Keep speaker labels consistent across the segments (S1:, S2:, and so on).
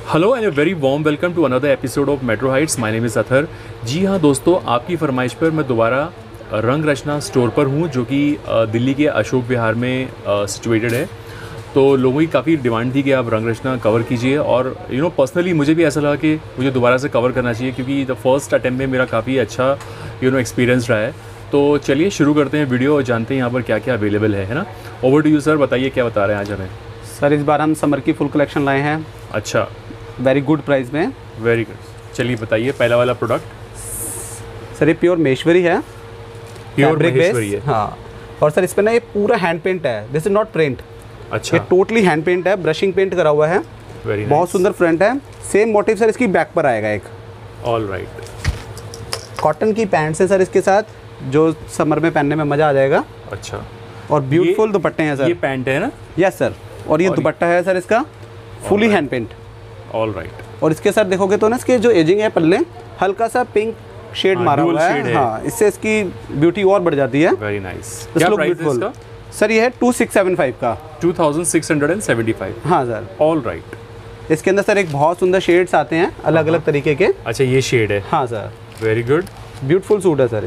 S1: Hello and very warm welcome to another episode of Metro Heights. My name is Athar. जी हाँ दोस्तों, आपकी फरमाइश पर मैं दोबारा रंग रचना स्टोर पर हूँ, जो कि दिल्ली के अशोक विहार में सिचुएटेड है। तो लोगों की काफ़ी डिमांड थी कि आप रंग रचना कवर कीजिए, और पर्सनली मुझे भी ऐसा लगा कि मुझे दोबारा से कवर करना चाहिए, क्योंकि द फर्स्ट अटैम्प्ट में मेरा काफ़ी अच्छा एक्सपीरियंस रहा है। तो चलिए शुरू करते हैं वीडियो और जानते हैं यहाँ पर क्या क्या अवेलेबल है ना। ओवर टू यू सर, बताइए क्या बता रहे हैं आज हमें।
S2: सर इस बार हम समर की फुल कलेक्शन लाए हैं।
S1: अच्छा,
S2: वेरी गुड प्राइस में।
S1: Very good. चलिए बताइए पहला वाला प्रोडक्ट।
S2: सर ये प्योर महेश्वरी है,
S1: प्योर महेश्वरी है।
S2: हाँ, और सर इस पे ना ये पूरा हैंड पेंट है, दिस इज नॉट प्रिंट।
S1: अच्छा,
S2: ये टोटली हैंड पेंट है, ब्रशिंग पेंट करा हुआ है। बहुत सुंदर फ्रंट है। सेम मोटिव सर इसकी बैक पर आएगा एक।
S1: All right.
S2: कॉटन की पैंट्स है सर इसके साथ, जो समर में पहनने में मज़ा आ जाएगा।
S1: अच्छा,
S2: और ब्यूटीफुल दुपट्टे हैं सर।
S1: ये पैंट है ना?
S2: Yes sir. और ये दुपट्टा है सर इसका fully hand paint.
S1: All right.
S2: और इसके साथ देखोगे तो ना इसके जो एजिंग है पल्ले, हल्का सा पिंक शेड मारा हुआ है। हाँ, इससे इसकी ब्यूटी और बढ़ जाती है।
S1: Very nice. क्या प्राइस है इसका?
S2: सर ये है 2675 का।
S1: 2675।
S2: हाँ सर।
S1: All right.
S2: इसके अंदर सर एक बहुत सुंदर शेड्स आते हैं अलग अलग तरीके के।
S1: अच्छा, ये शेड है?
S2: हाँ sir.
S1: Very good.
S2: Beautiful suit है सर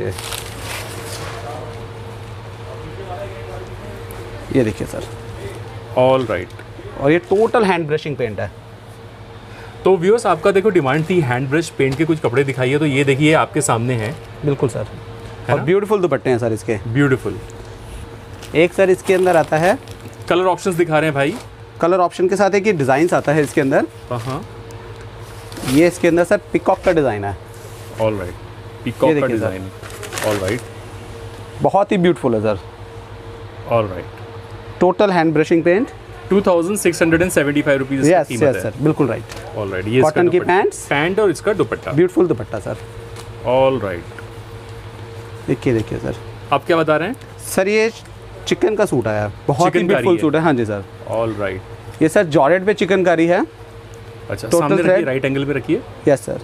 S2: ये देखिए सर।
S1: All right.
S2: और ये टोटल हैंड ब्रशिंग पेंट है।
S1: तो व्यूअर्स, आपका देखो डिमांड थी हैंड ब्रश पेंट के कुछ कपड़े दिखाइए, तो ये देखिए आपके सामने है।
S2: बिल्कुल सर। और ब्यूटीफुल दुपट्टे हैं सर इसके।
S1: ब्यूटीफुल।
S2: एक सर इसके अंदर आता है,
S1: कलर ऑप्शंस दिखा रहे हैं भाई।
S2: कलर ऑप्शन के साथ एक ये डिज़ाइन आता है इसके अंदर।
S1: हाँ,
S2: ये इसके अंदर सर पिकॉक का डिज़ाइन है।
S1: All right. पिकॉक का डिज़ाइन। All right.
S2: बहुत ही ब्यूटीफुल है sir.
S1: All right.
S2: Total hand brushing paint.
S1: 2675 rupees
S2: yes sir, बिल्कुल राइट।
S1: All right. ये
S2: कॉटन की पैंट
S1: और इसका dupatta.
S2: Beautiful dupatta sir.
S1: All right.
S2: देखिए सर।
S1: आप क्या बता रहे हैं?
S2: सर ये चिकन का सूट आया है, बहुत ही ब्यूटीफुल सूट है। हाँ जी सर।
S1: All right.
S2: ये सर जॉर्जेट पे चिकनकारी है।
S1: अच्छा, सामने रखिए, राइट एंगल पे रखिए।
S2: Yes sir.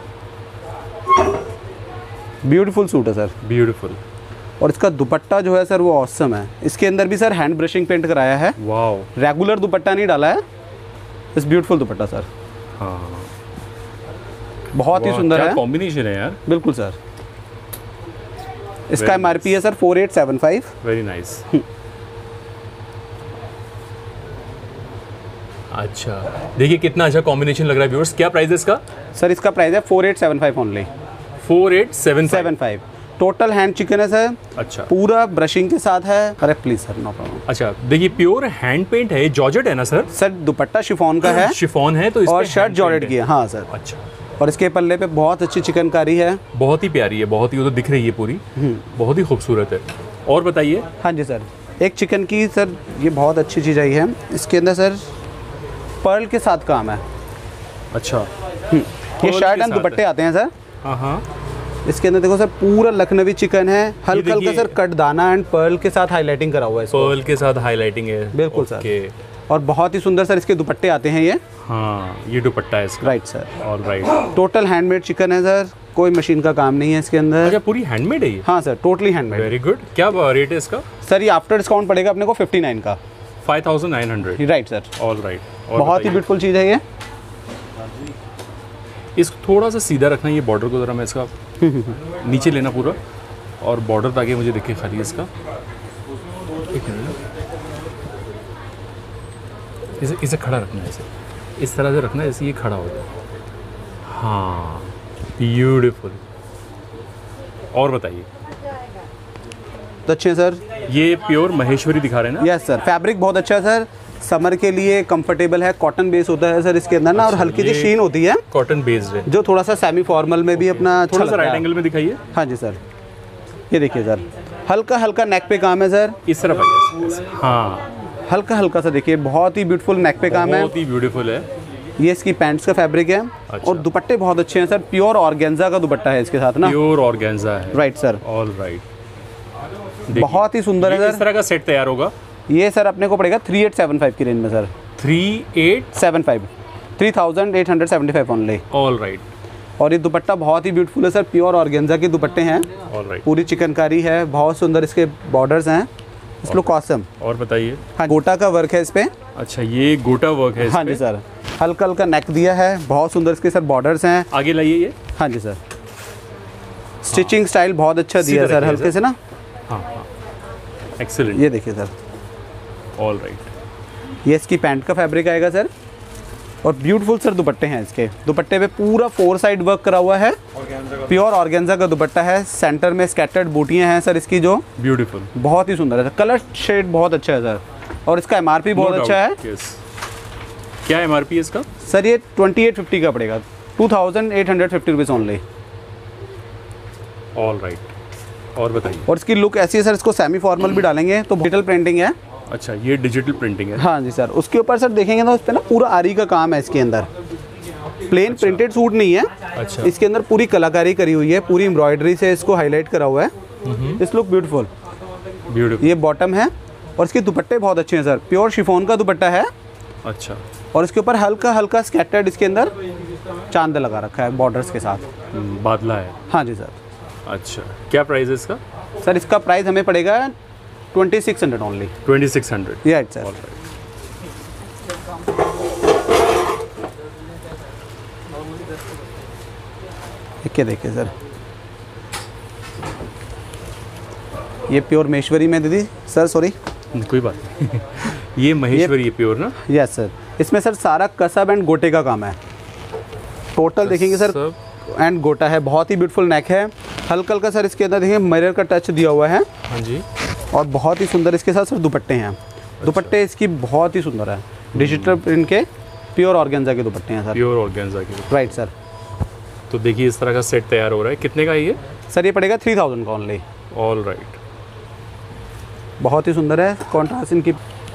S2: ब्यूटीफुल सूट है सर।
S1: ब्यूटीफुल।
S2: और इसका दुपट्टा जो है सर वो ऑसम है। इसके अंदर भी सर हैंड ब्रशिंग पेंट कराया है।
S1: वाओ।
S2: रेगुलर दुपट्टा नहीं डाला है, इस ब्यूटीफुल दुपट्टा सर।
S1: हाँ,
S2: बहुत ही सुंदर है।
S1: कॉम्बिनेशन है यार।
S2: बिल्कुल सर। इसका MRP है सर 4875।
S1: Very nice. अच्छा, देखिए कितना अच्छा कॉम्बिनेशन लग रहा है व्यूअर्स। क्या प्राइस है इसका?
S2: सर इसका प्राइस है 4875 ओनली।
S1: 4875।
S2: टोटल हैंड चिकन है सर।
S1: अच्छा,
S2: पूरा ब्रशिंग के साथ है। अरे प्लीज सर, नो प्रॉब्लम।
S1: अच्छा, देखिए प्योर हैंड पेंट है, जॉर्जेट है ना सर?
S2: सर दुपट्टा शिफॉन का है।
S1: शिफॉन है तो
S2: और शर्ट जॉर्जेट की है। हाँ सर।
S1: अच्छा,
S2: और इसके पल्ले पे बहुत अच्छी चिकनकारी है।
S1: बहुत ही प्यारी है, बहुत ही, वो तो दिख रही है पूरी, बहुत ही खूबसूरत है। और बताइए।
S2: हाँ जी सर। एक चिकन की सर ये बहुत अच्छी चीज़ आई है, इसके अंदर सर पर्ल के साथ काम है।
S1: अच्छा,
S2: ये शर्ट एंड दुपट्टे आते हैं सर।
S1: हाँ।
S2: इसके अंदर देखो सर पूरा लखनवी चिकन है, हल्का हल्का सर कटदाना एंड पर्ल के साथ हाईलाइटिंग करा हुआ है।
S1: पर्ल के साथ हाईलाइटिंग है।
S2: बिल्कुल सर। और बहुत ही सुंदर सर इसके दुपट्टे आते हैं ये।
S1: हाँ, ये दुपट्टा है इसका।
S2: Right sir.
S1: All right.
S2: Total handmade chikan है सर, कोई मशीन का काम नहीं है इसके अंदर।
S1: अच्छा, पूरी हैंडमेड है ये?
S2: हाँ sir, totally handmade.
S1: Very good. क्या रेट है इसका?
S2: सर ये आफ्टर डिस्काउंट पड़ेगा अपने को 59 का।
S1: 5900।
S2: Right sir.
S1: All right.
S2: बहुत ही ब्यूटीफुल चीज़ है ये।
S1: इसको थोड़ा सा सीधा रखना, ये बॉर्डर को ज़रा मैं इसका नीचे लेना पूरा, और बॉर्डर ताकि मुझे दिखे खाली इसका। एक मिनट, इसे खड़ा रखना है, इस तरह से रखना है, ऐसे ये खड़ा हो जाए। हाँ, ब्यूटीफुल। और बताइए।
S2: तो अच्छे सर।
S1: ये प्योर महेश्वरी दिखा रहे हैं ना?
S2: Yes sir. फैब्रिक बहुत अच्छा है सर, समर के लिए कंफर्टेबल है। कॉटन बेस होता है सर इसके अंदर ना। और हल्की सी शीन होती है,
S1: कॉटन बेस्ड है,
S2: जो थोड़ा सा सेमी फॉर्मल में भी अपना
S1: थोड़ा सा राइट एंगल में दिखाइए।
S2: हाँ जी सर। ये देखिए सर, हल्का हल्का नेक पे काम है सर।
S1: इस तरफ आइए। हाँ,
S2: हल्का हल्का सा देखिए, बहुत ही ब्यूटीफुल नेक पे काम है।
S1: बहुत ही ब्यूटीफुल है।
S2: ये इसकी पैंट्स का फैब्रिक है।
S1: अच्छा।
S2: और दुपट्टे बहुत अच्छे हैं सर, प्योर ऑर्गेन्जा का दुपट्टा है इसके साथ ना।
S1: प्योर ऑर्गेन्जा है।
S2: Right sir.
S1: All right.
S2: बहुत ही सुंदर है सर।
S1: इस तरह का सेट तैयार होगा।
S2: ये सर अपने को पड़ेगा 3875 की रेंज में सर।
S1: 3875।
S2: 3875 ओनली।
S1: All right.
S2: और ये दुपट्टा बहुत ही ब्यूटीफुल है सर, प्योर ऑर्गेन्जा के दुपट्टे हैं।
S1: ऑलराइट।
S2: पूरी चिकनकारी है, बहुत सुंदर इसके बॉर्डर्स हैं। इस लुक ऑसम।
S1: और बताइए।
S2: हाँ, गोटा का वर्क है इस पे।
S1: अच्छा, ये गोटा वर्क है इस
S2: हाँ
S1: पे?
S2: जी सर। हल्का हल्का नेक दिया है, बहुत सुंदर इसके सर बॉर्डर्स हैं।
S1: आगे लाइए ये।
S2: हाँ जी सर, स्टिचिंग स्टाइल बहुत अच्छा दिया है सर, हल्के से ना।
S1: हाँ हाँ, एक्सीलेंट।
S2: ये देखिए सर,
S1: ऑल राइट।
S2: ये इसकी पैंट का फैब्रिक आएगा सर, और ब्यूटीफुल सर दुपट्टे हैं इसके। दुपट्टे पे पूरा 4 साइड वर्क करा हुआ है, प्योर ऑर्गेन्जा का दुपट्टा है। सेंटर में स्कैटर्ड बूटियाँ हैं सर इसकी, जो
S1: ब्यूटीफुल, बहुत
S2: ही सुंदर है। कलर शेड बहुत अच्छा है सर, और इसका MRP बहुत अच्छा है।
S1: क्या MRP है इसका
S2: सर? ये 2850 का पड़ेगा, 2850 रुपीज़ ओनली।
S1: ऑल राइट, और बताइए।
S2: और इसकी लुक ऐसी है सर, इसको सेमी फॉर्मल भी डालेंगे तो डिजिटल प्रिंटिंग है।
S1: अच्छा, ये डिजिटल प्रिंटिंग है।
S2: हाँ जी सर, उसके ऊपर सर देखेंगे तो उस पर ना पूरा आरी का काम है इसके अंदर, प्लेन प्रिंटेड सूट नहीं है।
S1: अच्छा,
S2: इसके अंदर पूरी कलाकारी करी हुई है, पूरी एम्ब्रॉयडरी से इसको हाईलाइट करा हुआ है। इस लुक ब्यूटीफुल। ये बॉटम है, और इसके दुपट्टे बहुत अच्छे हैं सर, प्योर शिफॉन का दुपट्टा है।
S1: अच्छा,
S2: और इसके ऊपर हल्का हल्का स्कैटर्ड इसके अंदर चांद लगा रखा है बॉर्डर्स के साथ,
S1: बादला है।
S2: हाँ जी सर।
S1: अच्छा, क्या प्राइस है इसका?
S2: सर इसका प्राइस हमें पड़ेगा 2600 ओनली।
S1: 2600।
S2: ये सर। देखिए सर, ये प्योर महेश्वरी में दीदी सर, सॉरी
S1: कोई बात नहीं। ये महेश्वरी है प्योर ना?
S2: Yes sir. इसमें सर सारा कसब एंड गोटे का काम है टोटल, देखेंगे सर, एंड गोटा है। बहुत ही ब्यूटीफुल नेक है, हल्का हल्का सर इसके अंदर देखिए मिरर का टच दिया हुआ है।
S1: हाँ जी।
S2: और बहुत ही सुंदर इसके साथ सर दुपट्टे हैं। दुपट्टे इसकी बहुत ही सुंदर है, डिजिटल प्रिंट के प्योर ऑर्गेन्जा के दुपट्टे हैं सर।
S1: प्योर ऑर्गेन्जा के, राइट
S2: सर।
S1: तो देखिए इस तरह का सेट तैयार हो रहा है। कितने का ये?
S2: सर ये पड़ेगा 3000 का ओनली।
S1: ऑल राइट,
S2: बहुत ही सुंदर है कॉन्ट्रास्ट इनकी।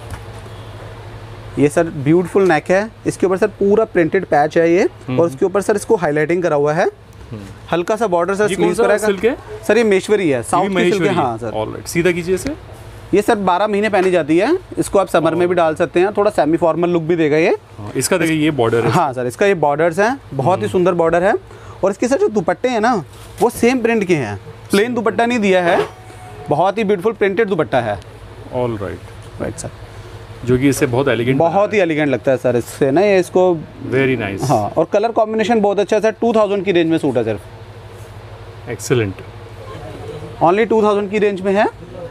S2: ये सर ब्यूटीफुल नेक है, इसके ऊपर सर पूरा प्रिंटेड पैच है ये, और उसके ऊपर सर इसको हाईलाइटिंग करा हुआ है। हल्का सा बॉर्डर सर स्लीव्स पर है सर। ये महेश्वरी है, साउथ की सिल्क है। हाँ सर।
S1: ऑलराइट, सीधा कीजिए इसे।
S2: ये सर 12 महीने पहनी जाती है, इसको आप समर में भी डाल सकते हैं, थोड़ा सेमी फॉर्मल लुक भी देगा ये।
S1: इसका देखिए ये बॉर्डर है।
S2: हाँ सर, इसका ये बॉर्डर्स हैं, बहुत ही सुंदर बॉर्डर है। और इसके सर जो दुपट्टे हैं ना, वो सेम प्रिंट के हैं, प्लेन दुपट्टा नहीं दिया है, बहुत ही ब्यूटीफुल प्रिंटेड दुपट्टा है।
S1: ऑल राइट,
S2: राइट सर,
S1: जो कि इससे बहुत एलिगेंट,
S2: बहुत ही एलिगेंट लगता है सर इससे ना, ये इसको
S1: वेरी नाइस।
S2: हाँ, और कलर कॉम्बिनेशन बहुत अच्छा है सर। 2000 की रेंज में सूट है सर।
S1: एक्सीलेंट,
S2: ओनली 2000 की रेंज में है।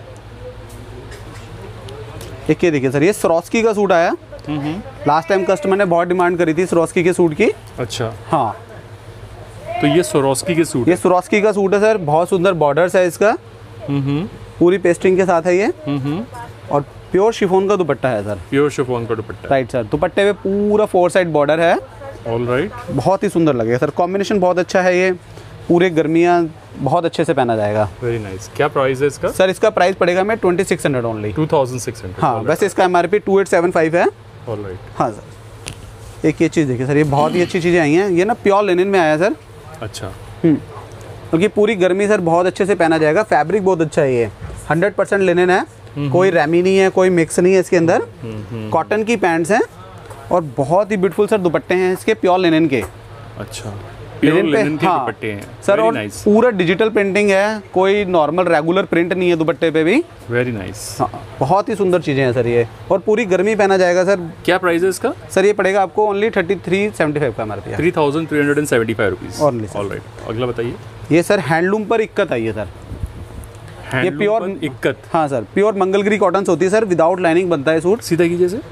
S2: एक ये देखिए सर, ये स्वरोस्की का सूट आया। लास्ट टाइम कस्टमर ने बहुत डिमांड करी थी स्वरोस्की के सूट की। अच्छा, हाँ,
S1: तो ये स्वरोस्की के सूट,
S2: ये स्वरोस्की का सूट है सर। बहुत सुंदर बॉर्डर्स है इसका, पूरी पेस्टिंग के साथ है ये, और प्योर शिफॉन का दुपट्टा है सर।
S1: प्योर शिफॉन का दुपट्टा,
S2: राइट सर। दुपट्टे पे पूरा 4 साइड बॉर्डर है।
S1: ऑल राइट,
S2: बहुत ही सुंदर लगेगा सर, कॉम्बिनेशन बहुत अच्छा है ये, पूरे गर्मियाँ बहुत अच्छे से पहना जाएगा।
S1: Very nice. क्या प्राइस है इसका?
S2: सर इसका प्राइस पड़ेगा मैं 2600 ओनली।
S1: 2600।
S2: हाँ, वैसे इसका MRP 2875 है।
S1: All right.
S2: हाँ सर, एक ये चीज़ देखिए सर, ये बहुत ही अच्छी चीज़ें आई हैं। ये ना प्योर लिनन में आया सर।
S1: अच्छा,
S2: क्योंकि पूरी गर्मी सर बहुत अच्छे से पहना जाएगा। फैब्रिक बहुत अच्छा है, ये 100% लिनन है, कोई रैमी नहीं है, कोई मिक्स नहीं है इसके अंदर। कॉटन की पैंट्स हैं, और बहुत ही ब्यूटीफुल सर दुपट्टे हैं इसके, प्योर लिनन के।
S1: अच्छा,
S2: लिनन पे, हाँ
S1: दुपट्टे हैं
S2: सर, और पूरा डिजिटल प्रिंटिंग है, कोई नॉर्मल रेगुलर प्रिंट नहीं है दुपट्टे पे भी।
S1: Very nice.
S2: हाँ, बहुत ही सुंदर चीज़ें हैं सर ये, और पूरी गर्मी पहना जाएगा सर।
S1: क्या प्राइस है इसका?
S2: सर ये पड़ेगा आपको ओनली 3375 का MRP।
S1: 3375 रुपीज़।
S2: ऑल
S1: राइट, अगला बताइए।
S2: ये सर हैंडलूम पर इक्कत आई है सर। ये प्योर
S1: इक्कत,
S2: हाँ सर, प्योर मंगलगिरी कॉटन होती है सर, विदाउट लाइनिंग बनता है सूट।
S1: सीधा कीजिए इसे।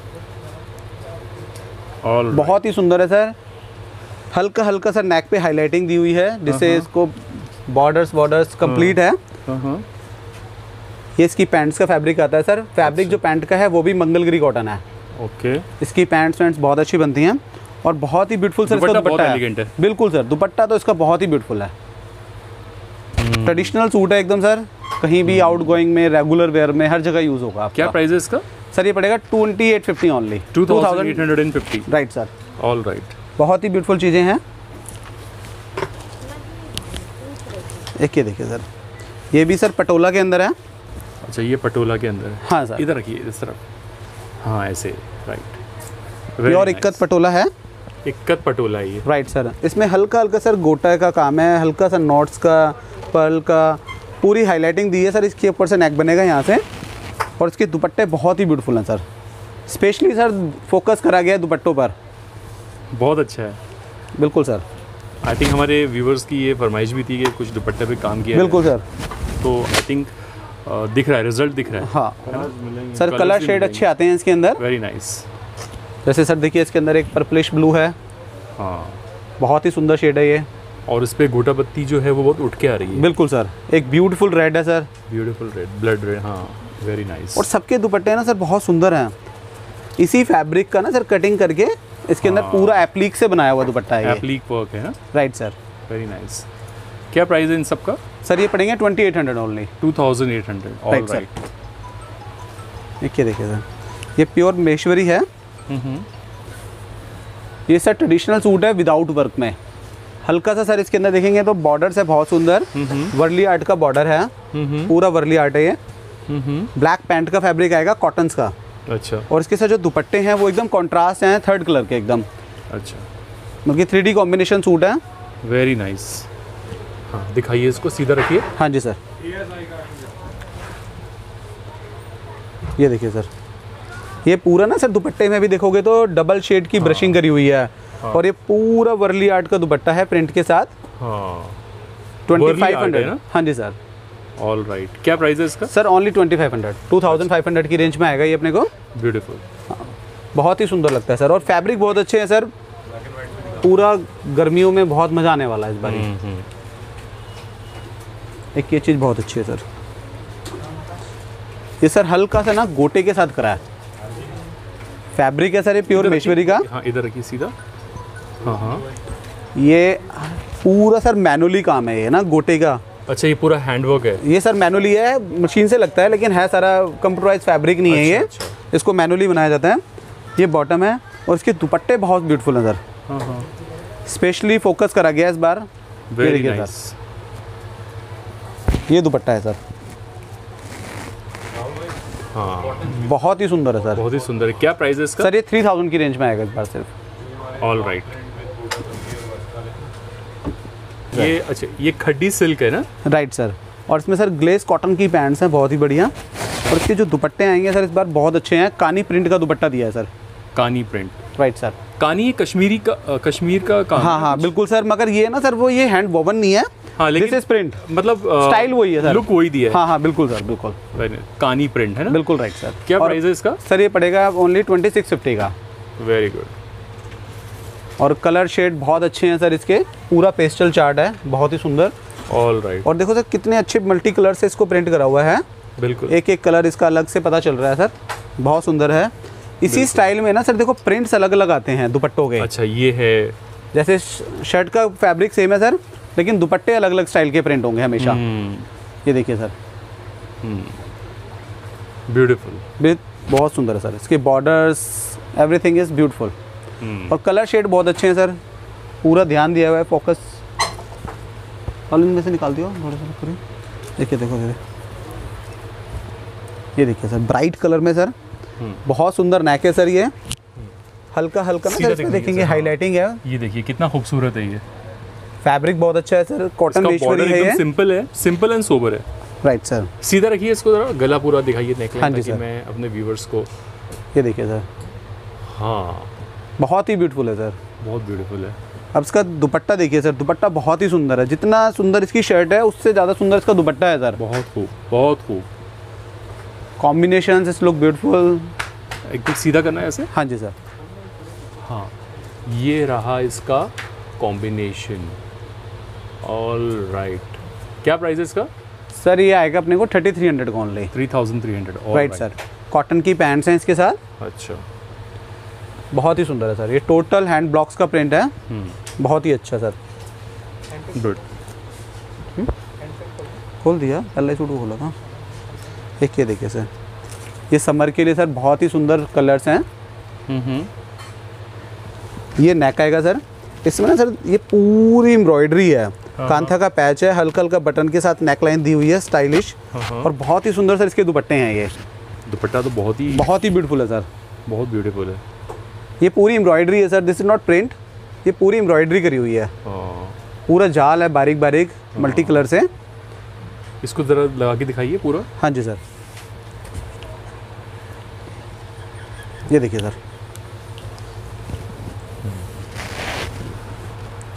S2: बहुत ही सुंदर है सर। हल्का हल्का सर नेक पे हाईलाइटिंग दी हुई है, जिससे इसको बॉर्डर्स कंप्लीट है। ये इसकी पैंट्स का फैब्रिक आता है सर। फैब्रिक जो पैंट का है वो भी मंगलगिरी कॉटन है।
S1: ओके,
S2: इसकी पैंट्स बहुत अच्छी बनती हैं, और बहुत ही ब्यूटीफुल सर इसका दुपट्टा है। बिल्कुल सर, दुपट्टा तो इसका बहुत ही ब्यूटीफुल है। ट्रेडिशनल सूट है एकदम सर, कहीं भी आउट गोइंग में, रेगुलर वेयर में, हर जगह यूज होगा।
S1: क्या प्राइस है इसका?
S2: सर ये पड़ेगा 2850 only.
S1: 2850।
S2: Right sir.
S1: All right,
S2: बहुत ही ब्यूटीफुल चीज़ें हैं। एक ये देखिए सर, ये भी सर पटोला के अंदर है।
S1: अच्छा, ये पटोला के अंदर है।
S2: हाँ सर,
S1: इधर रखिए, इस तरफ। हाँ, ऐसे, राइट।
S2: प्योर इक्कत पटोला है।
S1: इक्कत पटोला है ये,
S2: राइट सर। इसमें हल्का हल्का सर गोटा का काम है, हल्का सा नॉट्स का, पर्ल का, पूरी हाईलाइटिंग दी है सर। इसके ऊपर से नेक बनेगा यहाँ से, और इसके दुपट्टे बहुत ही ब्यूटीफुल हैं सर। स्पेशली सर फोकस करा गया है दुपट्टों पर,
S1: बहुत अच्छा है।
S2: बिल्कुल सर।
S1: आई थिंक हमारे व्यूवर्स की ये फरमाइश भी थी कि कुछ दुपट्टे पे काम किया
S2: बिल्कुल
S1: है।
S2: सर।
S1: तो आई थिंक दिख रहा है, रिजल्ट दिख रहा है।
S2: हाँ सर, कलर शेड अच्छे आते हैं इसके अंदर।
S1: Very nice.
S2: जैसे सर देखिए इसके अंदर एक पर्पलिश ब्लू है,
S1: हाँ,
S2: बहुत ही सुंदर शेड है ये।
S1: और इस पे गोटा पत्ती जो है वो बहुत उठ के आ रही है।
S2: बिल्कुल सर। एक ब्यूटीफुल रेड है sir,
S1: beautiful red, blood red. हाँ, वेरी नाइस।
S2: और सबके दुपट्टे ना सर बहुत सुंदर हैं। इसी फैब्रिक का ना सर कटिंग करके इसके अंदर पूरा एप्लीक से बनाया हुआ दुपट्टा है ये।
S1: एप्लीक वर्क है ना?
S2: Right sir.
S1: Very nice. क्या प्राइस है इन सब का?
S2: सर ये पड़ेंगे 2800 only.
S1: 2800। All
S2: Right, sir.
S1: Right.
S2: देखिए देखिए सर, ये प्योर महेश्वरी है। ये सर ट्रेडिशनल सूट है विदाउट वर्क में। हल्का सा सर इसके अंदर देखेंगे तो बॉर्डर्स है बहुत सुंदर। वर्ली आर्ट का बॉर्डर है, पूरा वर्ली आर्ट है ये। ब्लैक पैंट का फैब्रिक आएगा कॉटन्स का।
S1: अच्छा।
S2: और इसके साथ जो दुपट्टे हैं वो एकदम कॉन्ट्रास्ट हैं, 3rd कलर के एकदम।
S1: अच्छा,
S2: मतलब 3D कॉम्बिनेशन सूट है।
S1: Very nice. हाँ, दिखाइए इसको, सीधा रखिए।
S2: हाँ जी सर। ये देखिए सर, ये पूरा ना सर दुपट्टे में भी देखोगे तो डबल शेड की ब्रशिंग करी हुई है। और ये पूरा वर्ली आर्ट का दुपट्टा है प्रिंट के साथ।
S1: हाँ,
S2: 2500
S1: ना?
S2: हाँ जी सर।
S1: All right. क्या प्राइस है इसका?
S2: सर ओनली 2500, 2500 की रेंज में आएगा ये अपने को।
S1: ब्यूटीफुल।
S2: बहुत ही सुंदर लगता है सर, और फैब्रिक बहुत अच्छे हैं सर। पूरा गर्मियों में बहुत मज़ा आने वाला है इस बार। एक ये चीज़ बहुत अच्छी है सर, ये सर हल्का सा ना गोटे के साथ करा है। फैब्रिक है सर ये प्योर महेश्वरी का।
S1: हाँ, इधर रखिए सीधा। हाँ हाँ,
S2: ये पूरा सर मैनुअली काम है ये ना गोटे का।
S1: अच्छा, ये पूरा हैंडवर्क है?
S2: ये सर मैनुअली है, मशीन से लगता है लेकिन है सारा कंप्यूटराइज फैब्रिक नहीं है ये।
S1: अच्छा।
S2: इसको मैनुअली बनाया जाता है। ये बॉटम है और इसके दुपट्टे बहुत ब्यूटीफुल हैं सर।
S1: हाँ हाँ,
S2: स्पेशली फोकस करा गया इस बार।
S1: वेरी
S2: देखिए
S1: नाइस।
S2: सर, ये दुपट्टा है सर।
S1: हाँ,
S2: बहुत ही सुंदर है सर।
S1: बहुत ही सुंदर है। क्या प्राइस है इसका?
S2: सर ये 3000 की रेंज में आएगा इस बार सिर्फ।
S1: All right. ये अच्छा, ये खड्डी सिल्क है ना?
S2: Right sir. और इसमें सर ग्लेस कॉटन की पैंट्स हैं बहुत ही बढ़िया। और इसके जो दुपट्टे आएंगे सर इस बार बहुत अच्छे हैं। कानी प्रिंट का दुपट्टा दिया है सर।
S1: कानी प्रिंट?
S2: Right sir.
S1: कानी ये कश्मीर का काम?
S2: हाँ हाँ बिल्कुल सर, मगर ये ना सर वो ये हैंड वोवन नहीं है।
S1: हाँ, लेकिन
S2: दिस इज प्रिंट।
S1: मतलब
S2: स्टाइल वही है सर,
S1: लुक वही दिया है।
S2: हाँ हाँ बिल्कुल सर, बिल्कुल
S1: कानी प्रिंट है ना?
S2: बिल्कुल राइट सर।
S1: क्या प्राइस है इसका?
S2: सर ये पड़ेगा ओनली 2650 का।
S1: Very good.
S2: और कलर शेड बहुत अच्छे हैं सर इसके। पूरा पेस्टल चार्ट है, बहुत ही सुंदर।
S1: All right.
S2: और देखो सर कितने अच्छे मल्टी कलर से इसको प्रिंट करा हुआ है।
S1: बिल्कुल,
S2: एक एक कलर इसका अलग से पता चल रहा है सर, बहुत सुंदर है। इसी स्टाइल में ना सर देखो प्रिंट्स अलग अलग आते हैं दुपट्टों के।
S1: अच्छा, ये है
S2: जैसे शर्ट का फैब्रिक सेम है सर, लेकिन दुपट्टे अलग अलग स्टाइल के प्रिंट होंगे हमेशा। ये देखिए सर,
S1: ब्यूटीफुल।
S2: बहुत सुंदर है सर। इसके बॉर्डर्स एवरीथिंग इज ब्यूटीफुल। और कलर शेड बहुत अच्छे हैं सर, पूरा ध्यान दिया हुआ है, फोकस। और इनमें से निकाल दियो थोड़ा सा करिए। देखिए देखो देखिए, ये देखिए सर ब्राइट कलर में सर, बहुत सुंदर नेक है सर। ये हल्का हल्का ना सर इसमें देखेंगे हाईलाइटिंग है।
S1: ये देखिए कितना खूबसूरत है ये।
S2: फैब्रिक बहुत अच्छा है सर, कॉटन महेश्वरी है ये।
S1: सिंपल है, सिंपल एंड सोबर है।
S2: Right sir.
S1: सीधा रखिए इसको, जरा गला पूरा दिखाइए नेकलाइन,
S2: हाँ जी
S1: ताकि
S2: सर।
S1: मैं अपने व्यूवर्स को।
S2: ये देखिए सर,
S1: हाँ,
S2: बहुत ही ब्यूटीफुल है सर।
S1: बहुत ब्यूटीफुल है।
S2: अब इसका दुपट्टा देखिए सर, दुपट्टा बहुत ही सुंदर है। जितना सुंदर इसकी शर्ट है उससे ज़्यादा सुंदर इसका दुपट्टा है सर।
S1: बहुत खूब, बहुत खूब।
S2: कॉम्बिनेशन इस लुक ब्यूटीफुल।
S1: एकदम सीधा करना है ऐसे।
S2: हाँ जी सर।
S1: हाँ, ये रहा इसका कॉम्बिनेशन। All right. क्या प्राइस है इसका?
S2: सर ये आएगा अपने को 3300 का ओनली।
S1: 3300।
S2: Right sir. कॉटन की पैंट्स हैं इसके साथ।
S1: अच्छा,
S2: बहुत ही सुंदर है सर। ये टोटल हैंड ब्लॉक्स का प्रिंट है, बहुत ही अच्छा सर।
S1: गुड।
S2: खोल दिया, पहले सूट को खोला था। देखिए देखिए सर, ये समर के लिए सर बहुत ही सुंदर कलर्स हैं। ये नेक आएगा सर, इसमें ना सर ये पूरी एम्ब्रॉयडरी है। कांथा का पैच है, हल्का हल्का बटन के साथ नेक लाइन दी हुई है, स्टाइलिश। और बहुत ही सुंदर सर इसके दुपट्टे हैं। ये
S1: दुपट्टा तो बहुत ही
S2: ब्यूटीफुल है सर।
S1: बहुत ब्यूटीफुल है।
S2: ये पूरी एम्ब्रॉयडरी है sir, this is not print. ये पूरी एम्ब्रॉयडरी करी हुई है, पूरा जाल है बारीक बारीक मल्टी कलर से।
S1: इसको ज़रा लगा के दिखाइए पूरा।
S2: हाँ जी सर। ये देखिए सर,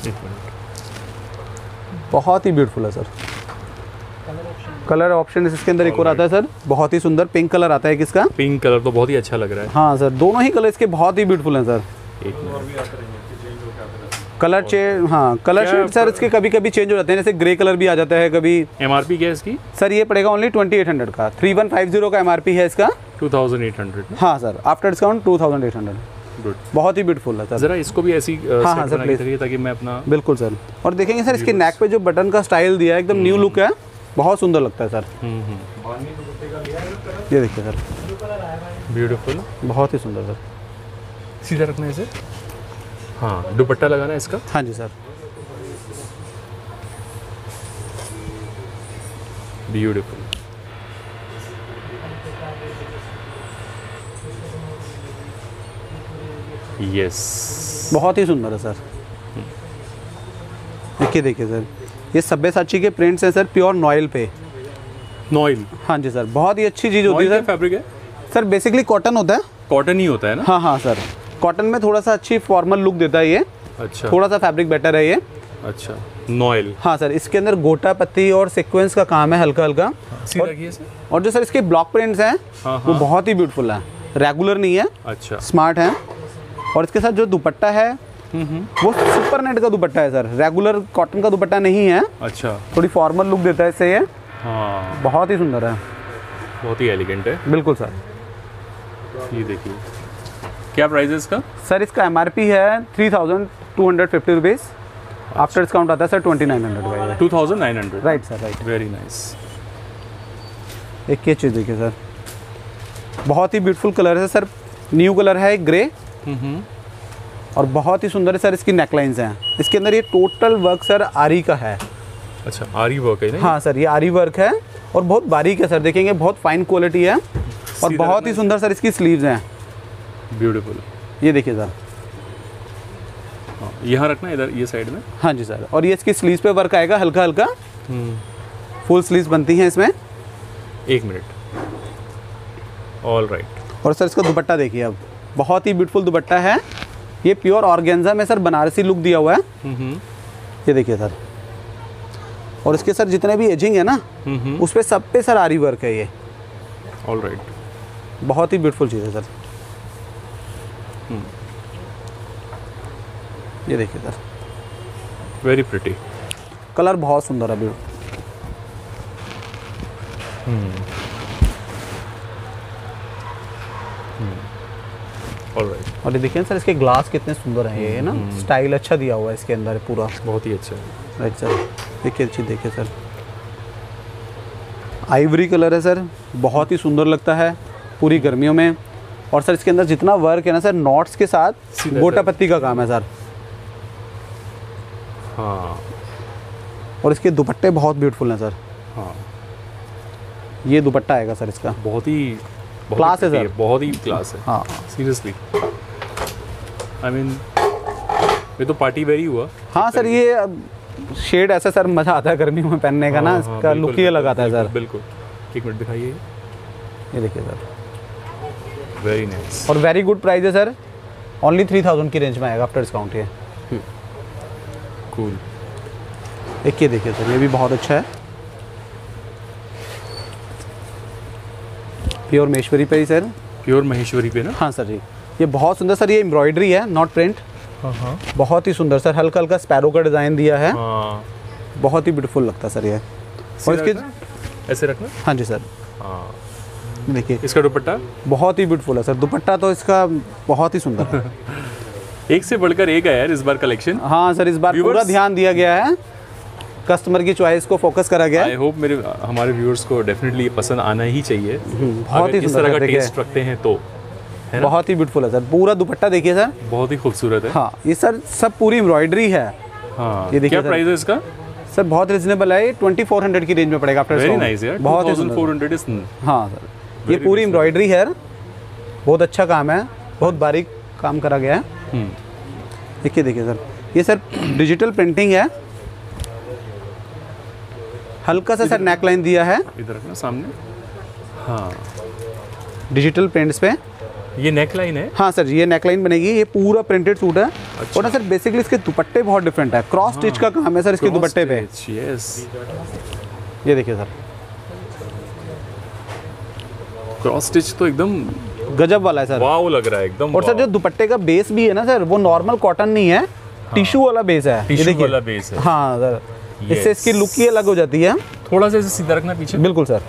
S1: एक मिनट।
S2: बहुत ही ब्यूटीफुल है सर। कलर ऑप्शन इसके अंदर एक और आता है सर, बहुत ही सुंदर पिंक कलर आता है किसका।
S1: पिंक कलर तो बहुत ही अच्छा लग रहा है।
S2: हाँ सर, दोनों ही कलर इसके बहुत ही ब्यूटीफुल हैं सर।
S1: एक मिनट।
S2: कलर चेंज, हाँ कलर
S1: क्या
S2: शेड सर इसके कभी कभी चेंज हो जाते हैं, जैसे ग्रे कलर भी आ जाता है कभी।
S1: एमआरपी क्या है इसकी?
S2: सर ये पड़ेगा ओनली 2800 का, 3150 का एमआरपी है इसका।
S1: 2800।
S2: हाँ सर, आफ्टर डिस्काउंट 2800।
S1: गुड।
S2: बहुत ही ब्यूटीफुल है सर।
S1: जरा इसको भी ऐसी
S2: हाँ हाँ सर, प्लीज,
S1: ताकि मैं अपना।
S2: बिल्कुल सर। और देखेंगे सर इसके नेक पे जो बटन का स्टाइल दिया है एकदम न्यू लुक है, बहुत सुंदर लगता है सर। ये देखिए सर,
S1: ब्यूटीफुल,
S2: बहुत ही सुंदर सर।
S1: सीधा रखना है इसे। हाँ, दुपट्टा लगाना है इसका।
S2: हाँ जी सर,
S1: ब्यूटीफुल। यस,
S2: बहुत ही सुंदर है सर। देखिए सर, ये सब्यसाची के प्रिंट्स हैं सर, प्योर नॉइल पे।
S1: नॉइल?
S2: हाँ जी सर, बहुत ही अच्छी चीज़ होती है सर।
S1: फैब्रिक है
S2: सर, बेसिकली कॉटन होता है।
S1: कॉटन ही होता है ना?
S2: हाँ हाँ सर, कॉटन में थोड़ा सा अच्छी फॉर्मल लुक देता है ये।
S1: अच्छा,
S2: थोड़ा सा फैब्रिक बेटर है ये।
S1: अच्छा, नॉइल।
S2: हाँ सर, इसके अंदर गोटा पत्ती और सीक्वेंस का काम है हल्का हल्का। और जो सर इसके ब्लॉक प्रिंट्स हैं वो बहुत ही ब्यूटीफुल है, रेगुलर नहीं है।
S1: अच्छा,
S2: स्मार्ट है। और इसके साथ जो दुपट्टा है वो सुपर नेट का दुपट्टा है सर, रेगुलर कॉटन का दुपट्टा नहीं है।
S1: अच्छा,
S2: थोड़ी फॉर्मल लुक देता है इससे ये।
S1: हाँ,
S2: बहुत ही सुंदर है,
S1: बहुत ही एलिगेंट है।
S2: बिल्कुल सर।
S1: ये देखिए, क्या प्राइस है इसका?
S2: सर इसका एमआरपी है 3250 रुपीज़। आफ्टर डिस्काउंट आता है सर 2900 का ये।
S1: 2900।
S2: Right sir, right.
S1: Very nice.
S2: एक ये चीज़ देखिए सर, बहुत ही ब्यूटीफुल कलर है सर। न्यू कलर है ग्रे, और बहुत ही सुंदर है सर इसकी नेकलाइंस हैं। इसके अंदर ये टोटल वर्क सर आरी का है।
S1: अच्छा, आरी वर्क है ना?
S2: हाँ सर, ये आरी वर्क है और बहुत बारीक है सर, देखेंगे बहुत फाइन क्वालिटी है। और बहुत ही सुंदर सर इसकी स्लीव्स हैं।
S1: ब्यूटीफुल।
S2: ये देखिए सर,
S1: यहाँ रखना इधर, ये साइड में।
S2: हाँ जी सर। और ये इसकी स्लीव्स पे वर्क आएगा हल्का हल्का। फुल स्लीव्स बनती हैं इसमें।
S1: एक मिनट। All right.
S2: और सर इसका दुपट्टा देखिए, अब बहुत ही ब्यूटीफुल दुपट्टा है। ये प्योर ऑर्गेन्जा में सर बनारसी लुक दिया हुआ है। ये देखिए सर। और इसके सर जितने भी एजिंग है ना, उस पे सब पे सर आरी वर्क है ये।
S1: All right.
S2: बहुत ही ब्यूटीफुल चीज़ है सर। ये देखिए सर,
S1: वेरी प्रिटी।
S2: कलर बहुत सुंदर है।
S1: ऑलराइट।
S2: और ये देखिए सर इसके ग्लास कितने सुंदर हैं ये ना, स्टाइल अच्छा दिया हुआ है इसके अंदर पूरा।
S1: बहुत ही अच्छा है।
S2: राइट सर, देखिए अच्छी देखिए सर, आइवरी कलर है सर, बहुत ही सुंदर लगता है पूरी गर्मियों में। और सर इसके अंदर जितना वर्क है ना सर, नॉट्स के साथ गोटा पत्ती का काम है सर।
S1: हाँ,
S2: और इसके दुपट्टे बहुत ब्यूटीफुल हैं सर।
S1: हाँ,
S2: ये दुपट्टा आएगा सर इसका,
S1: बहुत ही
S2: क्लास है सर,
S1: बहुत ही क्लास है।
S2: हाँ
S1: सीरियसली, आई मीन ये तो पार्टी वेयर ही हुआ।
S2: हाँ सर, ये शेड ऐसा सर मज़ा आता है गर्मियों में पहनने का ना, इसका लुक ही अलग आता है सर।
S1: बिल्कुल। एक मिनट दिखाइए,
S2: ये देखिए सर,
S1: वेरी नाइस।
S2: और वेरी गुड प्राइस है सर, ओनली 3000 की रेंज में आएगा आफ्टर डिस्काउंट ये।
S1: कूल।
S2: एक ये देखिए सर, ये भी बहुत अच्छा है, प्योर महेश्वरी पे ही सर।
S1: प्योर महेश्वरी पे ना?
S2: हाँ सर जी, ये बहुत सुंदर सर, ये एम्ब्रॉयडरी है नॉट प्रिंट।
S1: हाँ,
S2: बहुत ही सुंदर सर, हल्का हल्का स्पैरो का डिज़ाइन दिया है।
S1: हाँ,
S2: बहुत ही ब्यूटीफुल लगता है सर ये। और इसके
S1: ऐसे रखना।
S2: हाँ जी सर,
S1: हाँ,
S2: देखिए
S1: इसका दुपट्टा
S2: बहुत ही ब्यूटीफुल है सर। दुपट्टा तो इसका बहुत ही सुंदर है।
S1: एक से बढ़कर एक है यार इस बार कलेक्शन।
S2: हाँ सर, इस बार पूरा ध्यान दिया गया है, कस्टमर की चॉइस को फोकस करा गया है।
S1: आई होप हमारे व्यूअर्स को डेफिनेटली ये पसंद आना ही चाहिए।
S2: बहुत ही
S1: इस तरह का टेस्ट रखते हैं तो, है ना?
S2: बहुत ही ब्यूटीफुल है सर, पूरा दुपट्टा देखिए सर,
S1: बहुत ही खूबसूरत है।
S2: हाँ ये सर सब पूरी एम्ब्रॉयडरी है।
S1: हाँ,
S2: ये देखिए
S1: क्या प्राइस है इसका?
S2: सर बहुत रिजनेबल है, ये 2400 की रेंज में पड़ेगा आफ्टर।
S1: वेरी नाइस यार,
S2: बहुत ही
S1: 2400 इज।
S2: हाँ सर, ये पूरी एम्ब्रॉयडरी है, बहुत अच्छा काम है, बहुत बारीक काम करा गया है। देखिए देखिए सर, ये सर डिजिटल प्रिंटिंग है, हल्का सा सर नेक लाइन दिया है
S1: इधर रखना सामने। हाँ,
S2: डिजिटल प्रिंट्स पे।
S1: ये नेक लाइन है?
S2: हाँ सर, ये नेकलाइन बनेगी, ये पूरा प्रिंटेड सूट है। और ना सर बेसिकली इसके दुपट्टे बहुत डिफरेंट है, क्रॉस स्टिच का काम है सर इसके दुपट्टे पे।
S1: यस,
S2: ये देखिए सर,
S1: क्रॉस स्टिच तो एकदम
S2: गजब वाला है सर,
S1: वाव लग रहा है एकदम।
S2: और सर जो दुपट्टे का बेस भी है ना सर, वो नॉर्मल कॉटन नहीं है, टिश्यू वाला बेस है। ये देखिए
S1: वाला बेस है।
S2: हाँ सर, इससे इसकी लुक ही अलग हो जाती है।
S1: थोड़ा सा इसे सीधा रखना पीछे।
S2: बिल्कुल सर,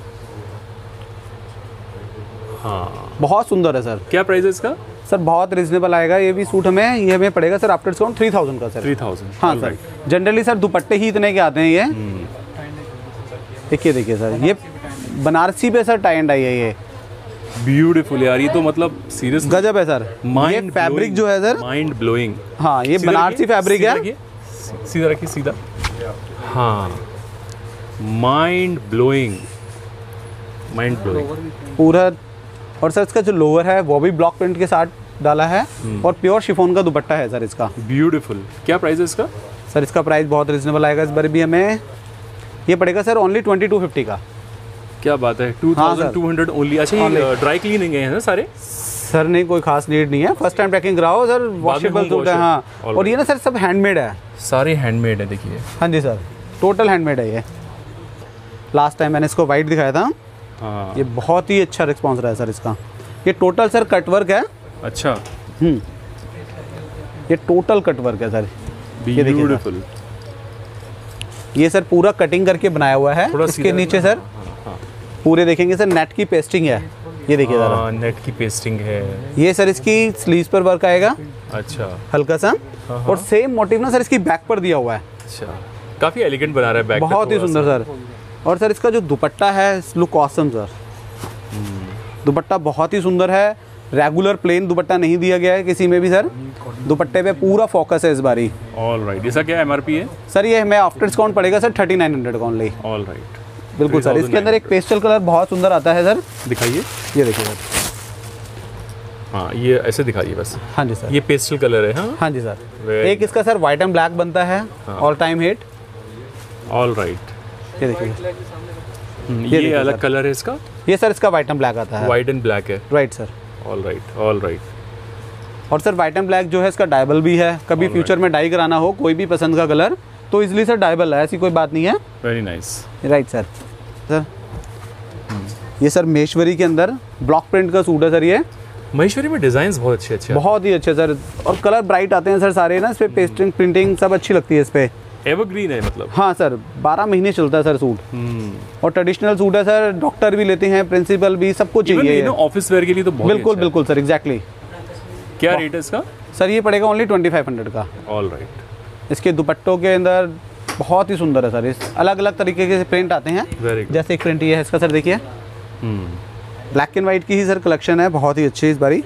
S1: हाँ,
S2: बहुत सुंदर है सर।
S1: क्या प्राइस है इसका?
S2: सर बहुत रिजनेबल आएगा ये भी सूट हमें, ये हमें पड़ेगा सर आफ्टर डिस्काउंट 3000 का सर।
S1: 3000?
S2: हाँ सर, जनरली सर दुपट्टे ही इतने के आते हैं ये। देखिए देखिए सर, ये बनारसी पे सर टाई एंड डाई है, ये
S1: ब्यूटीफुल यार, ये तो मतलब सीरियस
S2: गजब है सर। ये फैब्रिक जो है सर,
S1: माइंड ब्लोइंग।
S2: हाँ ये बनारसी फैब्रिक है।
S1: सीधा रखिए, सीधा। हाँ, माइंड ब्लोइंग, माइंड ब्लोइंग
S2: पूरा। और सर इसका जो लोअर है वो भी ब्लॉक प्रिंट के साथ डाला है, और प्योर शिफॉन का दुपट्टा है सर इसका।
S1: ब्यूटीफुल। क्या प्राइस है इसका?
S2: सर इसका प्राइस बहुत रिजनेबल आएगा इस बार भी हमें, ये पड़ेगा सर ओनली 2250 का।
S1: क्या बात है, 2200 ओनली। अच्छा, ये ड्राई क्लीनिंग है ना सारे?
S2: सर नहीं, कोई खास नीड नहीं है, फर्स्ट टाइम पैकिंग कराओ सर, वॉशेबल सूट है। हाँ, और ये ना सर सब हैंडमेड है,
S1: सारे हैंडमेड है, देखिए।
S2: हाँ जी सर, टोटल हैंडमेड है ये। लास्ट टाइम मैंने इसको वाइट दिखाया था।
S1: हाँ,
S2: ये बहुत ही अच्छा रिस्पॉन्स रहा है सर इसका। ये टोटल सर कटवर्क है।
S1: अच्छा।
S2: ये टोटल कटवर्क है सर।
S1: ब्यूटीफुल।
S2: ये सर पूरा कटिंग करके बनाया हुआ है। इसके नीचे सर पूरे देखेंगे सर नेट की पेस्टिंग है, ये देखिए जरा।
S1: नेट की पेस्टिंग है।
S2: ये सर इसकी स्लीव्स पर वर्क आएगा,
S1: अच्छा,
S2: हल्का सा। और सेम मोटिव ना सर इसकी बैक पर दिया हुआ है।
S1: अच्छा, काफी एलिगेंट बना रहा है बैक,
S2: बहुत ही सुंदर सर। और सर इसका जो दुपट्टा है, लुक ऑसम सर। दुपट्टा बहुत ही सुंदर है, रेगुलर प्लेन दुपट्टा नहीं दिया गया है किसी में भी सर। दुपट्टे पे पूरा फोकस है इस बारी।
S1: ऑलराइट, इसका क्या एमआरपी है?
S2: सर ये हमें आफ्टर डिस्काउंट पड़ेगा सर 3900 का ओनली।
S1: ऑलराइट,
S2: बिल्कुल सर। इसके अंदर एक पेस्टल कलर बहुत सुंदर आता है सर,
S1: दिखाइए।
S2: ये देखिए सर।
S1: हाँ, ये ऐसे दिखाइए बस।
S2: हाँ जी सर,
S1: ये पेस्टल कलर है। हाँ,
S2: हाँ जी सर। एक इसका सर वाइट एंड ब्लैक बनता है, ऑल टाइम हिट।
S1: ऑलराइट,
S2: ये देखिए,
S1: ये अलग कलर है इसका।
S2: ये सर इसका वाइट एंड ब्लैक आता है।
S1: वाइट एंड ब्लैक है,
S2: राइट सर।
S1: All right, all right.
S2: और सर वाइट एंड ब्लैक जो है इसका डाइबल भी है, कभी फ्यूचर में डाई कराना हो कोई भी पसंद का कलर तो इजीली सर डाइबल है, ऐसी कोई बात नहीं है।
S1: Very nice.
S2: Right sir. Sir ये सर महेश्वरी के अंदर ब्लॉक प्रिंट का सूट है सर। ये
S1: महेश्वरी में डिजाइन बहुत अच्छे अच्छे,
S2: बहुत ही अच्छे सर, और कलर ब्राइट आते हैं सर सारे ना, इस पे पेस्टिंग प्रिंटिंग सब अच्छी लगती है इस पे।
S1: एवरग्रीन है मतलब।
S2: हाँ सर, 12 महीने चलता है सर सूट। और ट्रेडिशनल सूट है सर, डॉक्टर भी लेते हैं, प्रिंसिपल भी, सबको चाहिए।
S1: ऑफिस वेयर के लिए तो बहुत
S2: बिल्कुल बिल्कुल सर, एग्जैक्टली।
S1: क्या रेट है इसका?
S2: सर ये पड़ेगा ओनली 2500 का।
S1: ऑलराइट।
S2: इसके दुपट्टों के अंदर बहुत ही सुंदर है सर, इस अलग अलग तरीके के प्रिंट आते हैं। जैसे एक प्रिंट ये है इसका सर, देखिए ब्लैक एंड वाइट की ही सर कलेक्शन है, बहुत ही अच्छी इस बारी।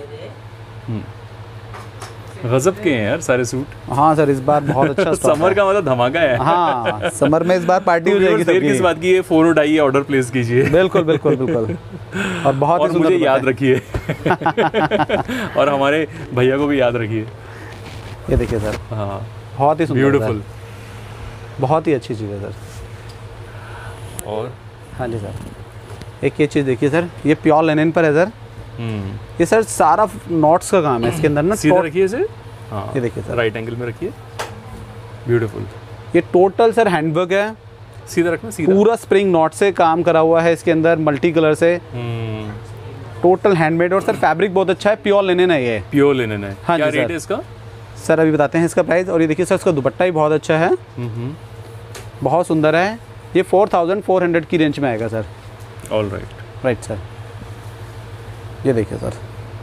S1: गजब के हैं यार सारे सूट।
S2: हाँ सर, इस बार बहुत अच्छा
S1: समर का मतलब धमाका है।
S2: हाँ, समर में इस बार पार्टी हो जाएगी सबकी।
S1: किस बात की है, फोन उठाइए, ऑर्डर प्लेस कीजिए।
S2: बिल्कुल बिल्कुल बिल्कुल। और बहुत ही सुंदर,
S1: मुझे याद रखिए। और हमारे भैया को भी याद रखिए।
S2: ये देखिए सर,
S1: हाँ,
S2: बहुत ही सुंदर,
S1: ब्यूटीफुल,
S2: बहुत ही अच्छी चीज़ है सर।
S1: और
S2: हाँ जी सर, एक ये चीज़ देखिए सर, ये प्योर लिनन पर है सर। ये सर सारा नॉट्स का काम है इसके अंदर ना।
S1: सीधा रखिए इसे। हाँ,
S2: ये देखिए सर,
S1: राइट एंगल में रखिए। ब्यूटीफुल।
S2: ये टोटल सर हैंडवर्क है,
S1: सीधा रखना, सीधा।
S2: पूरा स्प्रिंग नॉट से काम करा हुआ है इसके अंदर, मल्टी कलर से, टोटल हैंडमेड। और सर फैब्रिक बहुत अच्छा है, प्योर लिनन है ये।
S1: प्योर लिनन है।
S2: हाँ,
S1: क्या रेट है इसका?
S2: सर अभी बताते हैं इसका प्राइस। और ये देखिए सर, इसका दुपट्टा ही बहुत अच्छा है, बहुत सुंदर है। ये 4400 की रेंज में आएगा सर।
S1: Alright,
S2: right sir. ये देखिए सर,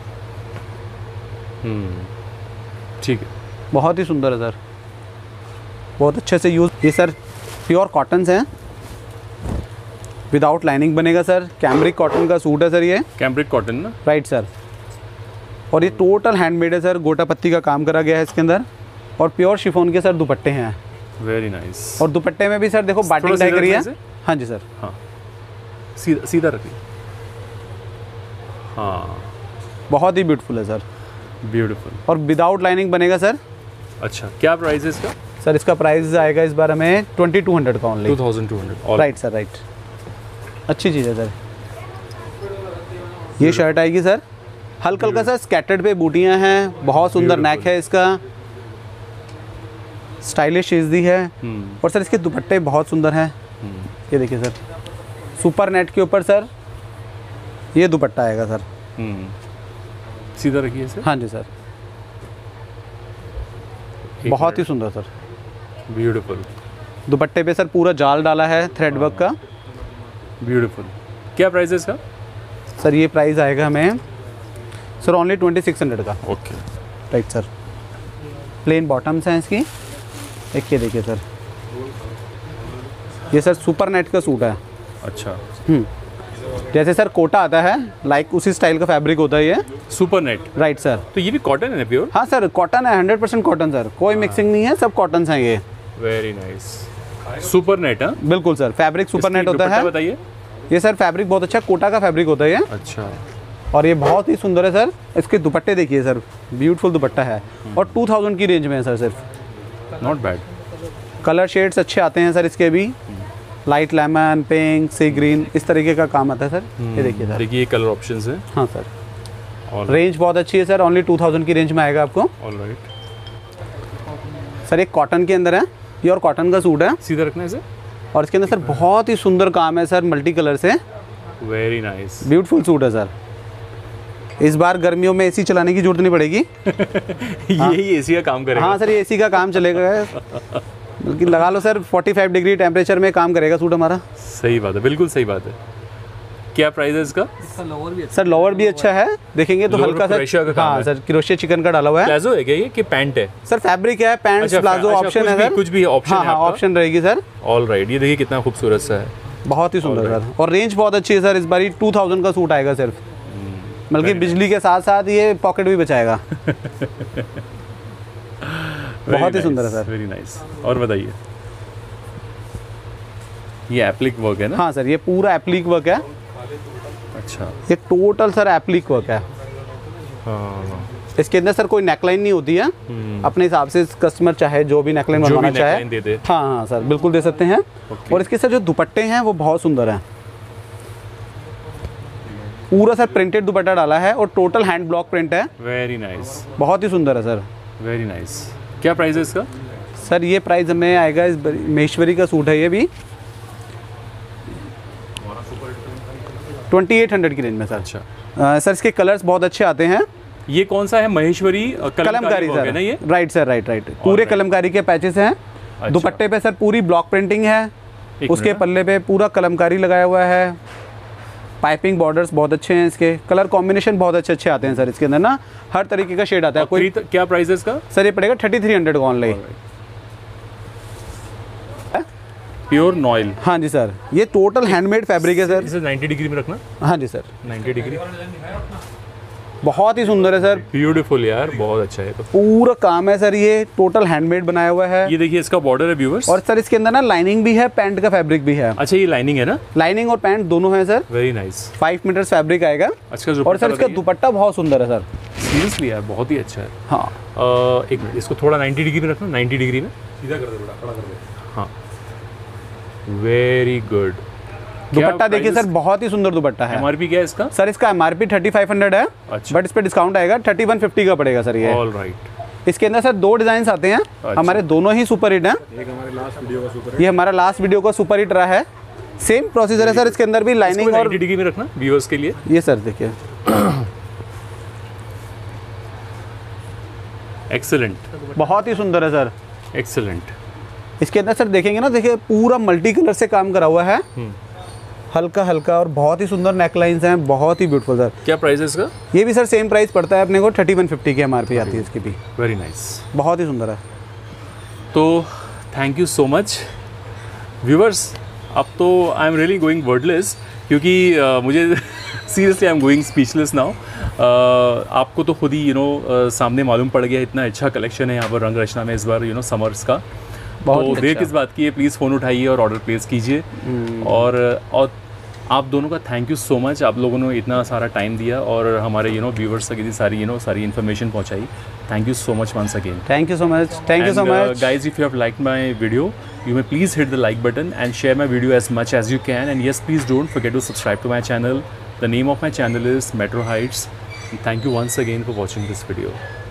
S1: ठीक है,
S2: बहुत ही सुंदर है सर, बहुत अच्छे से यूज। ये सर प्योर कॉटन्स हैं, विदाउट लाइनिंग बनेगा सर। कैम्ब्रिक कॉटन का सूट है सर ये।
S1: कैम्ब्रिक कॉटन ना?
S2: Right sir. और ये टोटल हैंडमेड है सर, गोटा पत्ती का काम करा गया है इसके अंदर। और प्योर शिफॉन के सर दुपट्टे हैं।
S1: Very nice.
S2: और दुपट्टे में भी सर देखो बाटिक डाई करी है। हाँ जी सर।
S1: हाँ, सीधा सीधा रखिए। हाँ,
S2: बहुत ही ब्यूटीफुल है सर,
S1: ब्यूटीफुल।
S2: और विदाउट लाइनिंग बनेगा सर।
S1: अच्छा, क्या प्राइस है इसका?
S2: सर इसका प्राइस आएगा इस बार हमें 2200 का ओनली।
S1: 2200।
S2: Right sir, right. अच्छी चीज़ है सर। ये शर्ट आएगी सर, हल्का हल्का सा स्कैटर्ड पे बूटियां हैं, बहुत सुंदर नेक है इसका, स्टाइलिश चीज दी है। और सर इसके दुपट्टे बहुत सुंदर हैं। ये देखिए सर, सुपर नेट के ऊपर सर ये दुपट्टा आएगा सर।
S1: सीधा रखिए सर।
S2: हाँ जी सर, बहुत ही सुंदर सर,
S1: ब्यूटीफुल।
S2: दुपट्टे पे सर पूरा जाल डाला है थ्रेड वर्क का।
S1: ब्यूटीफुल। क्या प्राइस है इसका?
S2: सर ये प्राइस आएगा हमें सर ओनली 2600 का।
S1: Okay,
S2: right sir. Plain bottoms हैं इसकी। एक ये देखिए सर, ये सर सुपर नेट का सूट है।
S1: अच्छा।
S2: जैसे सर कोटा आता है, लाइक उसी स्टाइल का फैब्रिक होता है ये।
S1: Super net.
S2: Right sir.
S1: तो ये भी कॉटन है ना, प्योर?
S2: हाँ सर, कॉटन है, 100% कॉटन सर, कोई मिक्सिंग नहीं है, सब कॉटन हैं ये।
S1: Very nice. Super net. हाँ
S2: बिल्कुल सर, फैब्रिक सुपर नेट होता है।
S1: बताइए।
S2: ये सर फैब्रिक बहुत अच्छा कोटा का फैब्रिक होता है ये।
S1: अच्छा।
S2: और ये बहुत ही सुंदर है सर। इसके दुपट्टे देखिए सर, ब्यूटीफुल दुपट्टा है और 2000 की रेंज में है सर सिर्फ।
S1: Not bad.
S2: कलर शेड्स अच्छे आते हैं सर इसके भी, light lemon, pink, sea green, इस तरीके का काम आता है सर। ये देखिए सर,
S1: देखिए कलर ऑप्शंस है।
S2: हाँ सर। रेंज बहुत अच्छी है सर, ओनली 2000 की रेंज में आएगा आपको।
S1: ऑलराइट
S2: सर एक कॉटन के अंदर है, प्योर कॉटन का सूट है।
S1: सीधा रखना है सर।
S2: और इसके अंदर सर बहुत ही सुंदर काम है सर, मल्टी कलर से।
S1: Very nice.
S2: ब्यूटीफुल सूट है सर। इस बार गर्मियों में एसी चलाने की जरूरत नहीं पड़ेगी।
S1: यही एसी का काम करेगा।
S2: हाँ सर, ये एसी का काम चलेगा, बल्कि लगा लो सर 45 डिग्री टेम्परेचर में काम करेगा सूट हमारा।
S1: सही बात है, बिल्कुल सही बात है। क्या प्राइस है इसका?
S2: सर लोअर भी अच्छा है, देखेंगे तो हल्का सा। हाँ सर, क्रोशिया चिकन का डाला हुआ है।
S1: प्लाजो है क्या ये कि पैंट है?
S2: सर फैब्रिक है, पैंट प्लाजो ऑप्शन है सर।
S1: कुछ भी ऑप्शन है?
S2: हाँ ऑप्शन रहेगी सर।
S1: ऑलराइट। ये देखिए कितना खूबसूरत सा है,
S2: बहुत ही सुंदर सर। और रेंज बहुत अच्छी है सर। इस बार 2000 का सूट आएगा सिर्फ, बल्कि बिजली के साथ साथ ये पॉकेट भी बचाएगा। बहुत ही सुंदर है सर।
S1: Very nice. और बताइए, ये एप्लिक वर्क है ना?
S2: हाँ सर, ये पूरा एप्लिक वर्क है।
S1: अच्छा।
S2: ये टोटल सर एप्लिक वर्क है।
S1: हाँ।
S2: इसके अंदर सर कोई नेकलाइन नहीं होती है, अपने हिसाब से कस्टमर चाहे जो भी नेकलाइन बनवाना चाहे। हाँ हाँ सर, बिल्कुल दे सकते हैं। और इसके सर जो दुपट्टे हैं वो बहुत सुंदर हैं। पूरा सर प्रिंटेड दुपट्टा डाला है और टोटल हैंड ब्लॉक प्रिंट है।
S1: Very nice.
S2: बहुत ही सुंदर है सर।
S1: Very nice. क्या प्राइस है इसका?
S2: सर ये प्राइस हमें आएगा, इस महेश्वरी का सूट है ये भी, 2800 की रेंज में सर।
S1: अच्छा।
S2: सर इसके कलर्स बहुत अच्छे आते हैं।
S1: ये कौन सा है? महेश्वरी
S2: कलमकारी सर
S1: ना ये?
S2: Right sir, right. पूरे कलमकारी के पैचेस हैं।
S1: अच्छा।
S2: दुपट्टे पे सर पूरी ब्लॉक प्रिंटिंग है, उसके पल्ले पे पूरा कलमकारी लगाया हुआ है। पाइपिंग बॉर्डर्स बहुत अच्छे हैं, इसके कलर कॉम्बिनेशन बहुत अच्छे आते हैं सर। इसके अंदर ना हर तरीके का शेड आता है। कोई
S1: क्या प्राइस है इसका?
S2: सर ये पड़ेगा 3300 का ऑनलाइन।
S1: Pure noil.
S2: हाँ जी सर, ये टोटल हैंडमेड फैब्रिक है सर।
S1: इसे 90 डिग्री में रखना।
S2: हाँ जी सर,
S1: 90 डिग्री।
S2: बहुत ही सुंदर है सर।
S1: ब्यूटीफुल यार, बहुत अच्छा है। तो
S2: पूरा काम है सर, ये टोटल हैंडमेड बनाया हुआ है।
S1: ये देखिए इसका बॉर्डर है व्यूअर्स।
S2: और सर इसके अंदर ना लाइनिंग भी है, पैंट का फैब्रिक भी है।
S1: अच्छा, ये लाइनिंग है ना?
S2: लाइनिंग और पैंट दोनों है sir.
S1: Very nice.
S2: 5 metre fabric आएगा।
S1: अच्छा।
S2: और सर इसका दुपट्टा बहुत सुंदर है सर।
S1: सीरियसली यार, बहुत ही अच्छा है।
S2: हाँ।
S1: एक मिनट, इसको थोड़ा 90 डिग्री में रखना। 90 डिग्री में सीधा कर दे बेटा, खड़ा कर दे। हाँ, वेरी गुड।
S2: दुपट्टा देखिए सर, बहुत ही सुंदर दुपट्टा है।
S1: एमआरपी क्या है इसका?
S2: सर इसका एमआरपी 3500 है।
S1: अच्छा।
S2: बट इस पे डिस्काउंट आएगा, 3150 का पड़ेगा सर ये।
S1: ऑलराइट।
S2: इसके अंदर सर 2 डिजाइन आते हैं।
S1: अच्छा।
S2: हमारे दोनों ही सुपर हिट हैं।
S1: एक हमारे लास्ट वीडियो का सुपर,
S2: ये हमारा लास्ट वीडियो का सुपर हिट रहा है। सेम प्रोसीजर है सर, इसके अंदर भी लाइनिंग और
S1: 90 डिग्री में रखना व्यूअर्स के लिए।
S2: ये सर देखिए,
S1: एक्सेलेंट।
S2: बहुत ही सुंदर है सर।
S1: एक्सेलेंट।
S2: इसके अंदर सर देखेंगे ना, देखिए पूरा मल्टी कलर से काम करा हुआ है, हल्का हल्का, और बहुत ही सुंदर नेकलाइंस हैं, बहुत ही ब्यूटीफुल सर।
S1: क्या प्राइस है इसका?
S2: ये भी सर सेम प्राइस पड़ता है अपने को, 3150 की एमआरपी आती है इसकी भी।
S1: Very nice.
S2: बहुत ही सुंदर है।
S1: तो thank you so much viewers. अब तो I am really going wordless, क्योंकि मुझे seriously I am going speechless now. आपको तो खुद ही सामने मालूम पड़ गया, इतना अच्छा कलेक्शन है यहाँ पर रंग रचना में इस बार समर्स का। तो देर किस बात की है, प्लीज़ फ़ोन उठाइए और ऑर्डर प्लेस कीजिए। और आप दोनों का थैंक यू सो मच। आप लोगों ने इतना सारा टाइम दिया और हमारे व्यूवर्स तक इतनी सारी सारी इन्फॉर्मेशन पहुंचाई। Thank you so much once again.
S2: Thank you so much. Thank you so much
S1: guys, if you have liked my video, you may please hit the like button and share my video as much as you can. And yes, please don't forget to subscribe to my channel. The name of my channel is Metro Heights. Thank you once again for watching this video.